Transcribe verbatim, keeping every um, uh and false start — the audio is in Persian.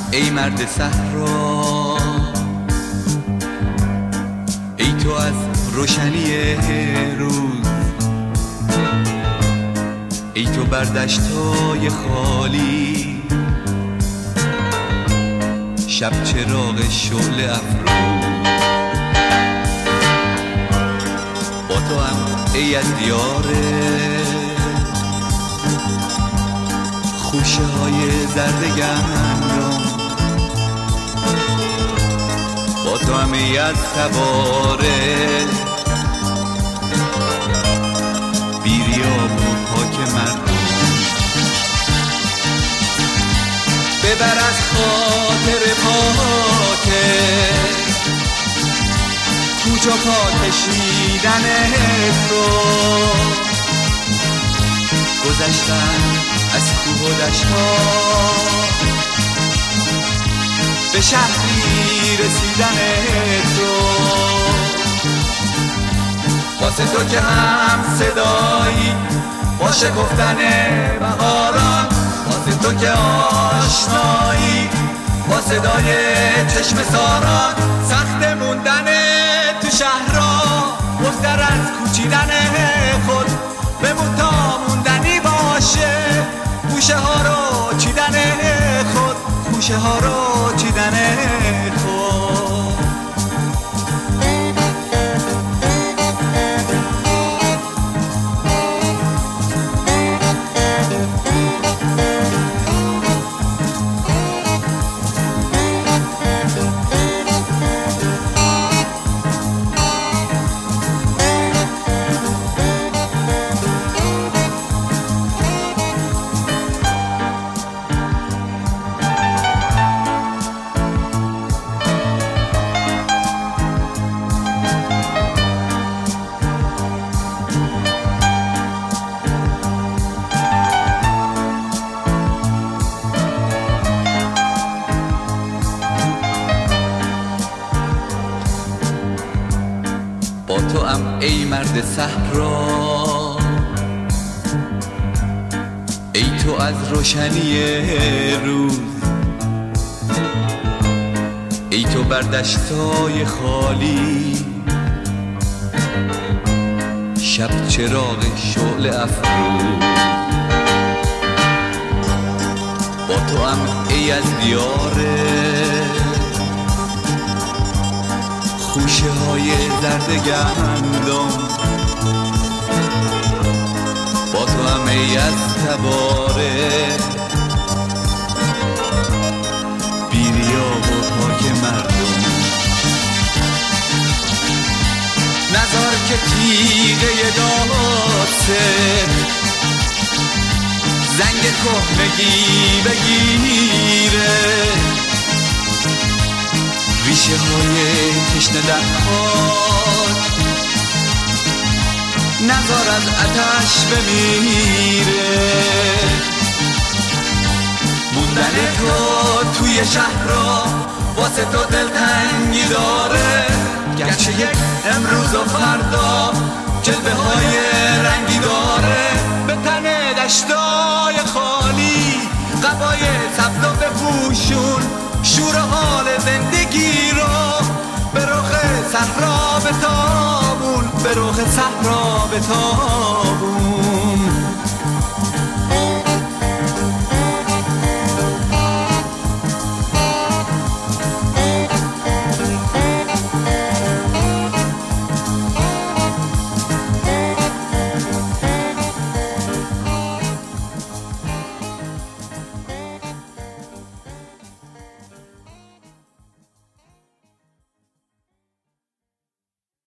ای مرد صحرا، ای تو از روشنی روز، ای تو بر دشتای خالی شب چراغ شعله افروز. با تو هم ای از دیار خوشه های زرد گندم، با تو هم ای از تباره بیریاب و پاک مردم. ببر از خاطر پاکه کوچ و پا کشیدن تو، گذشتن از کوه و دشت‌ها به شهری رسیدن تو. واسه تو که هم صدایی با شکفتن بهاران، واسه تو که آشنایی با صدای چشم ساران، سخت موندن تو شهرها بهتر از کوچیدن خود، بمون تا موندنی باشه گوشه ها رو چیدن خود، گوشه ها رو چیدن خود. با تو هم ای مرد صحرا، ای تو از روشنی روز، ای تو بر دشتای خالی شب چراغ شعله افروز. با تو هم ای از دیار خوشه های زرد گندم، با تو هم ای از تباره بیریاب و پاک مردم. نذار که تیغه داسته زنگ کهنگی بگیره، ریشه های تشنه در خاک نذار از آتش بمیره. موندن تو توی شهرها واسه تو دلتنگی داره، گرچه یک امروز و فردا جلوه های رنگی داره. به تن دشتای خالی قبای سبز و بپوشون، شور حال زندگی رو به رخ صحرا بتابون، به رخ صحرا بتابون.